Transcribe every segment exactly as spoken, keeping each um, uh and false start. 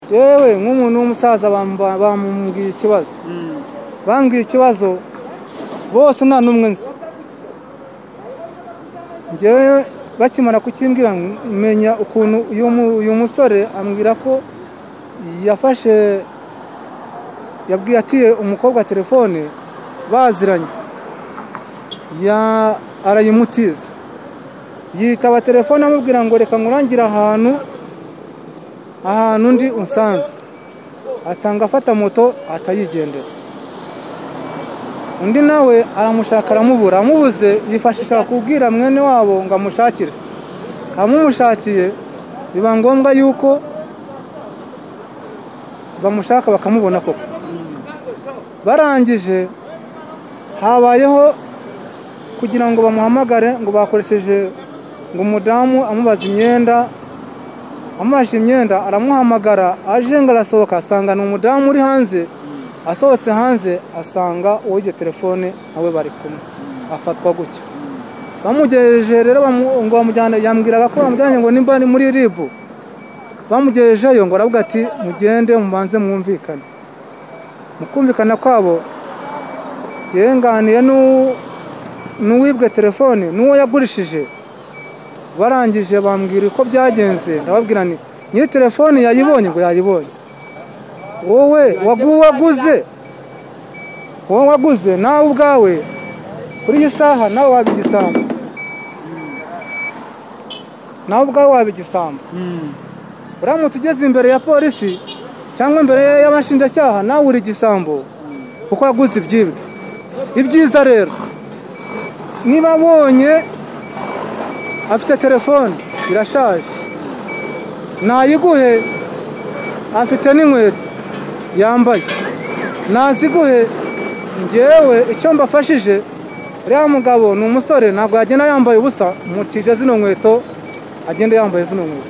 yewe nk'umuntu w'umusaza bamubwiye ikibazo bambwiye ikibazo bose nta n'umwe nzi njyewe bakimara kukimbwira menya ukuntu uyu musore ambwira ko yafashe yabwiye atiye umukobwa telefone baziranye ya arayimutiza yitaba telefone amubwira ngo reka ngurangira ahantu ahantu ndi unsanga atanga afata moto atayigendera undi nawe aramushaka aramubura amubuze yifashisha kubwira mwene wabo ngo amushakire amumushakiye biba ngombwa yuko bamushaka bakamubona koko barangije habayeho kugira ngo bamuhamagare ngo bakoresheje ngo umudamu amubaza imyenda amubaje imyenda aramuhamagara aje ngo arasohoka asanga ni umudamu uri hanze asohotse hanze asanga uwo iyo telefone nawe bari kumwe afatwa gutyo bamugejeje rero ngo bamujyana yambwiraga ko bamujyanye ngo nimba ni muri ribu bamugejejeyo ngo aravuga ati mugende mubanze mwumvikane mukumvikana kwabo yenganiye n'uwibwe telefone n'uwo yagurishije barangije bambwira uko byagenze ndababwira ni nyiri telefone yayibonye ngo yayibonye wowe waguze wowe waguze nawe ubwawe kuri iyi saha nawe wabigisambo nawe ubwawe wabigisambo uramutse ugeze imbere ya polisi cyangwa imbere y'abashinjacyaha nawe uri igisambo kuko waguze ibyibwe ibyiza rero niba abonye afite telefone irashaje nayiguhe afite n'inkweto yambaye naziguhe njyewe icyo mbafashije uriya mugabo ni umusore ntabwo yagenda yambaye ubusa mucije zino nkweto agenda yambaye zino nkweto.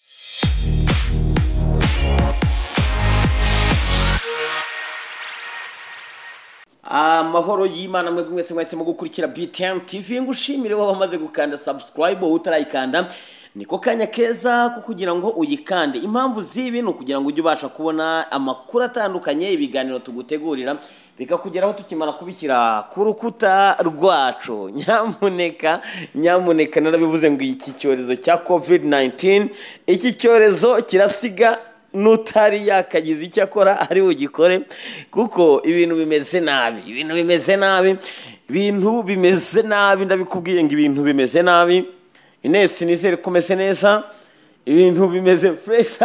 Amahoro y'Imana mwe mwese mwese mu gukurikira B T M T V ngushimire wowe wamaze gukanda subscribe wowe utarayikanda niko kanya keza ko kugira ngo uyikande. Impamvu zibi no kugira ngo ujye ubasha kubona amakuru atandukanye ibiganiro tugutegurira bikakugeraho tukimara kubishyira ku rukuta rwacu. Nyamuneka nyamuneka narabivuze ngo iki cyorezo cya covid nineteen iki cyorezo kirasiga nutari yakagize icyo akora ari ugikore kuko ibintu bimeze nabi ibintu bimeze nabi ibintu bimeze nabi ndabikubwiye ngo ibintu bimeze nabi. Ines nizere komeze neza ibintu bimeze fresh.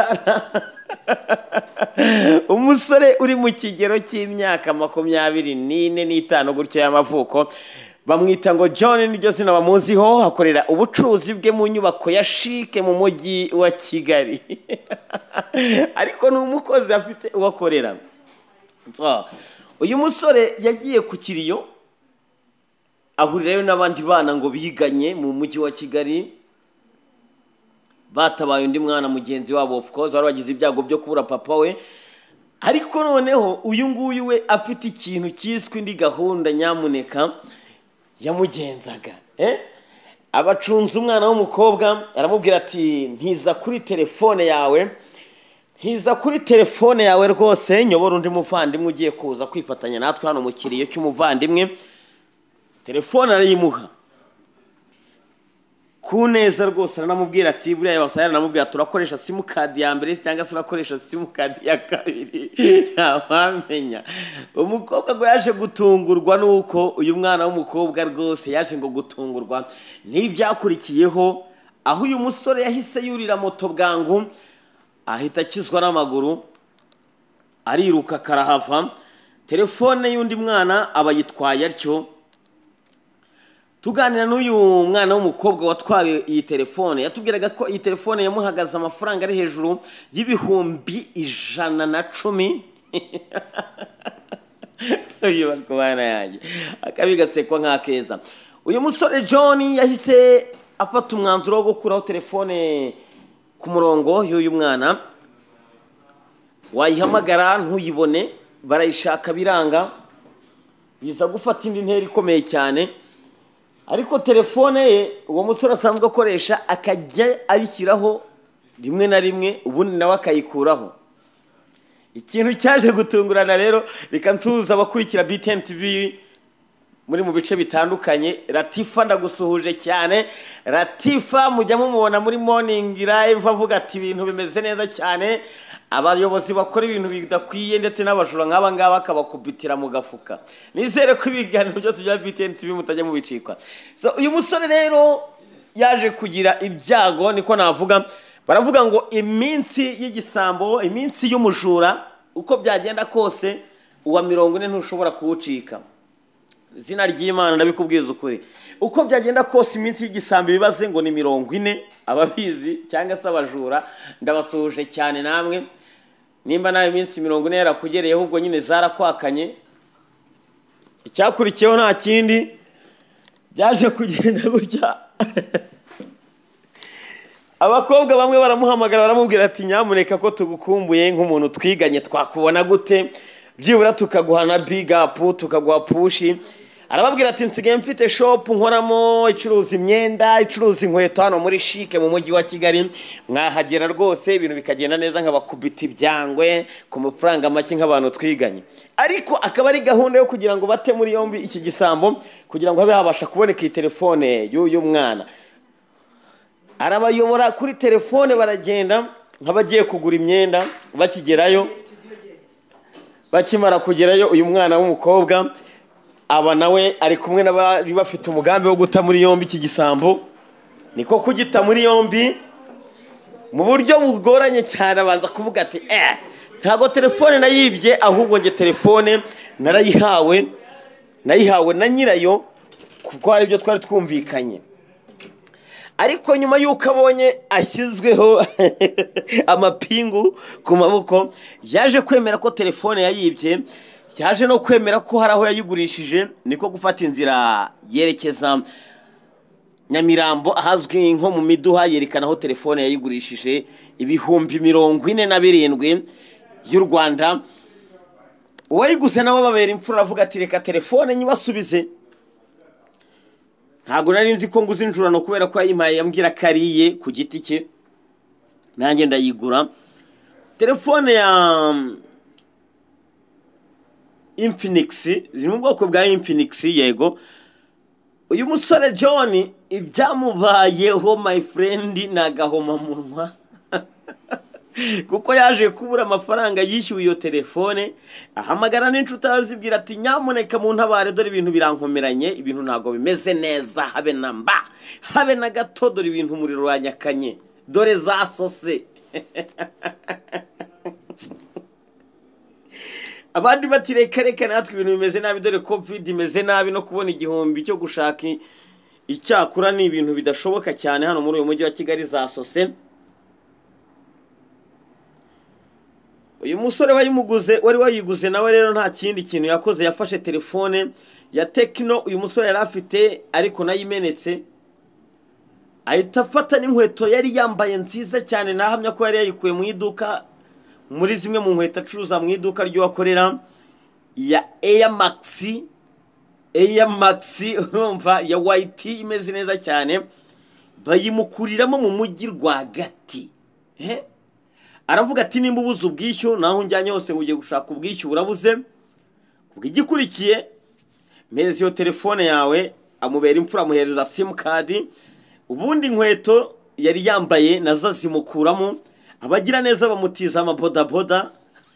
Umusore uri mu kigero cy'imyaka makumyabiri n'ine n'itanu gutyo y'amavuko bamwita ngo John niryo zina bamuziho hakorera ubucuruzi bwe mu nyubako ya Chic mu mujyi wa Kigali. Ariko n'umukozi afite uwakorera. Uyu musore yagiye ku kiriyo ahurirayo n'abandi bana ngo biganye mu mujyi wa Kigali batabaye undi mwana mugenzi wabo of course wari wagize ibyago byo kubura papa we. Ariko noneho uyu nguyu we afite ikintu cyiswe indi gahunda nyamuneka yamugenzaga eh abacunza umwana w'umukobwa aramubwira ati ntiza kuri telefone yawe ntiza kuri telefone yawe rwose nyobora undi muvandimwe ugiye kuza kwifatanya natwe hano mu kiriyo cy'umuvandimwe. Telefone arayimuha kuneza rwose aranamubwira ati buriya wasaya aranamubwira turakoresha simu card ya mbere cyangwa se urakoresha simu card ya kabiri ntawamenya. Umukobwa ngo yaje gutungurwa nuko uyu mwana w'umukobwa rwose yaje ngo gutungurwa n'ibyakurikiyeho aho uyu musore yahise yurira moto bwangu ahita akizwa n'amaguru ariruka karahava. Telefone y'undi mwana aba yitwaye atyo. Tuganira n'uyu mwana w'umukobwa watwaye iyi telefone yatubwiraga ko iyi telefone yamuhagaze amafaranga ari hejuru y'ibihumbi ijana na cumi. Uyu bariko bana yanjye akabigasekwa nk'akeza. Uyu musore John yahise afata umwanzuro wo gukuraho telefone ku murongo y'uyu mwana. Wayihamagara ntuyibone barayishaka biranga biza gufata indi ntera ikomeye cyane. Ariko telefone ye uwo musore asanzwe akoresha akajya ayishyiraho rimwe na rimwe ubundi nawe akayikuraho. ikintu cyaje gutungurana rero reka nsuhuza abakurikira B T N T V muri mu bice bitandukanye. Latifa ndagusuhuje cyane. Latifa mujya mumubona muri morning live avuga ati ibintu bimeze neza cyane, abayobozi bakora ibintu bidakwiye ndetse n'abajura nk'aba ngaba akabakubitira mu gafuka. Nizere ko ibiganiro byose bya B T N T V mutajya mu bicikwa. So uyu musore rero yaje kugira ibyago, niko navuga. Baravuga ngo iminsi y'igisambo, iminsi y'umujura uko byagenda kose uwa mirongo ine ntushobora kuwucika. Zina ry'Imana ndabikubwiza ukuri. Uko byagenda kose iminsi y'igisambo bibaze ngo ni mirongo ine, ababizi cyangwa se abajura ndabasuhuje cyane namwe. Nimba nawe iminsi mirongo ine yarakugereyeho ubwo nyine zarakwakanye. Icyakurikiyeho nta kindi byaje kugenda gutya. Abakobwa bamwe baramuhamagara baramubwira ati nyamuneka ko tugukumbuye nk'umuntu twiganye twakubona gute, byibura tukaguhana big up tukaguha push. Arababwira ati nsigaye mfite shop nkoramo icuruza imyenda, icuruza inkweto hano muri Chic mu mujyi wa Kigali. Mwahagera rwose ibintu bikagenda neza nk'abakubita ibyangwe ku mafaranga make nk'abantu twiganye. Ariko akaba ari gahunda yo kugira ngo bate muri yombi iki gisambo kugira ngo habe habasha kuboneka iyi telefone y'uyu mwana. Arabayobora kuri telefone baragenda nk'abagiye kugura imyenda. Bakigerayo bakimara kugerayo uyu mwana w'umukobwa aba nawe ari kumwe n'abari bafite umugambi wo guta muri yombi iki gisambo. Niko kugita muri yombi mu buryo bugoranye cyane. Abanza kuvuga ati eh ntago telefone nayibye, ahubwo nge telefone narayihawe nayihawe na nyirayo kuko hari ibyo twari twumvikanye. Ariko nyuma yuko abonye ashyizweho amapingu ku maboko, yaje kwemera ko telefone yayibye, yaje no kwemera ko hari aho yayigurishije. Niko gufata inzira yerekeza Nyamirambo ahazwi nko mu Miduha, yerekana aho telefone yayigurishije ibihumbi mirongo ine na birindwi y'u Rwanda. Uwayiguze nawe babera imfura avuga ati reka telefone nyibasubize. Ntago nari nzi ko nguze injurano kubera ko yayimpaye yambwira kariye ku giti cye, nanjye ndayigura. Telefone ya Infinix, ziri mu bwoko bwa Infinix yego. Uyu musore John ibyamubayeho my friend nagahoma munwa kuko yaje kubura amafaranga yishyuye iyo telefone. Ahamagara n'inshuti azibwira ati nyamuneka mu ntabare dore ibintu birankomeranye, ibintu ntago bimeze neza habe namba habe na gato, dore ibintu umuriro wanyakanye, dore zasose. Abandi bati reka reka natwe ibintu bimeze nabi, dore covid imeze nabi no kubona igihumbi cyo gushaka icyakura ni ibintu bidashoboka cyane hano muri uyu mujyi wa Kigali zasose. Uyu musore wayimuguze wari wayiguze nawe rero nta kindi kintu yakoze, yafashe telefone ya Tecno uyu musore yari afite ariko nayimenetse, ahita afata n'inkweto yari yambaye nziza cyane. Nahamya ko yari yayikuye mu iduka, muri zimwe mu nkweto acuruza mu iduka ry'uwakorera ya Air Max, Air Max urumva ya white imeze neza cyane, bayimukuriramo mu mujyi rwagati. Eh aravuga ati nimba ubuze ubwishyu naho njyanye hose ugiye gushaka ubwishyu urabuze. Ubwigikurikiye meze yo telefone yawe, amubera imfura amuhereza sim card. Ubundi inkweto yari yambaye nazo zimukuramo, abagira neza bamutiza amaboda boda.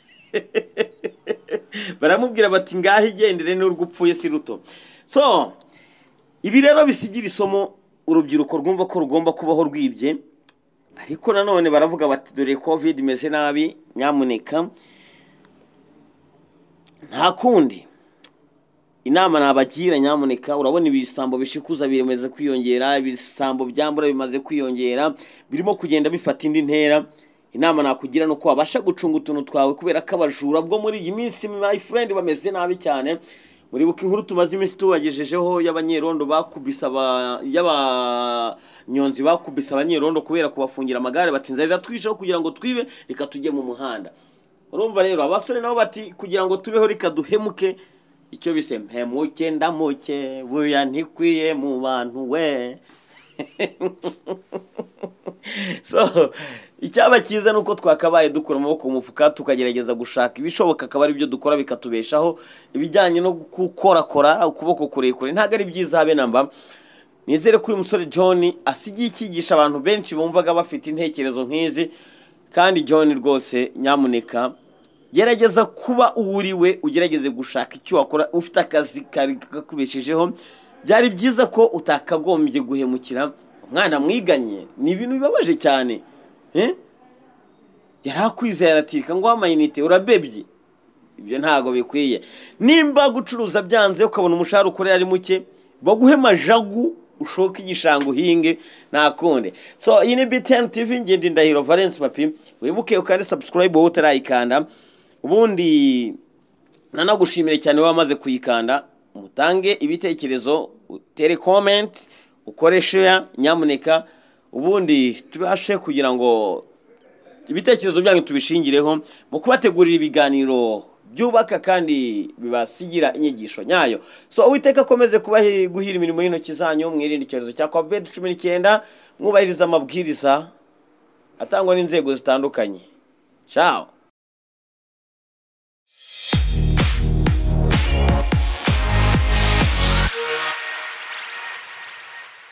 Baramubwira bati ngaho igendere n'urugupfuye si ruto. So ibi rero bisigira isomo urubyiruko rwumva ko rugomba kubaho rwibye. Ariko nanone baravuga bati dore covid imeze nabi, nyamuneka nta kundi inama nabagira, nyamuneka urabona ibisambo bishikuza biremeze kwiyongera, ibisambo byambura bimaze kwiyongera, birimo kugenda bifata indi ntera. Inama nakugira no ko wabasha gucunga utuntu twawe kubera ko abajura bwo muri iyi minsi my friend bameze nabi cyane. Muri buki nkuru tumaze iminsi tubagejejeho y'abanyerondo bakubisa aba yaba nyonzi bakubisa abanyerondo kubera kubafungira amagare batinza rira twishaho kugira ngo twibe reka tujye mu muhanda. Urumva rero abasore nabo bati kugira ngo tubeho reka duhemuke, icyo bise mpemuke ndamuke buya ntikwiye mu bantu we. So icyaba cyiza nuko twakabaye dukura amaboko mu mufuka tukagerageza gushaka ibishoboka akaba ari byo dukora bikatubeshaho. Ibijyanye no gukorakora ukuboko kurekure ntago ari byiza habe namba. Nizere ko uyu musore John asigiye icyigisha abantu benshi bumvaga bafite intekerezo nk'izi. Kandi John rwose nyamuneka gerageza kuba uwuriwe, ugerageze gushaka icyo wakora ufite akazi kari kakubeshejeho. Byari byiza ko utakagombye guhemukira umwana mwiganye. Ni ibintu bibabaje cyane. Eh? Yarakwizeye aratika ngo amayinite urabebye. Ibyo ntago bikwiye. Nimba gucuruza byanze ukabona umushahara ukorera ari muke, baguhe majagu ushoka igishango hinge nakonde. So iyi ni B T N T V, ngende Ndahiro Valence papi. Wibuke ukande subscribe wowe utarayikanda. Ubundi nanagushimire cyane wamaze kuyikanda. Mutange ibitekerezo, utere comment, ukore share nyamuneka. Ubundi tubashe kugira ngo ibitekerezo byanyu tubishingireho mu kubategurira ibiganiro byubaka kandi bibasigira inyigisho nyayo. So Uwiteka akomeze kubahe guhira imirimo y'intoki zanyu, mwirinde icyorezo cya covid cumi n'icyenda, mwubahiriza amabwiriza atangwa n'inzego zitandukanye. Ciao.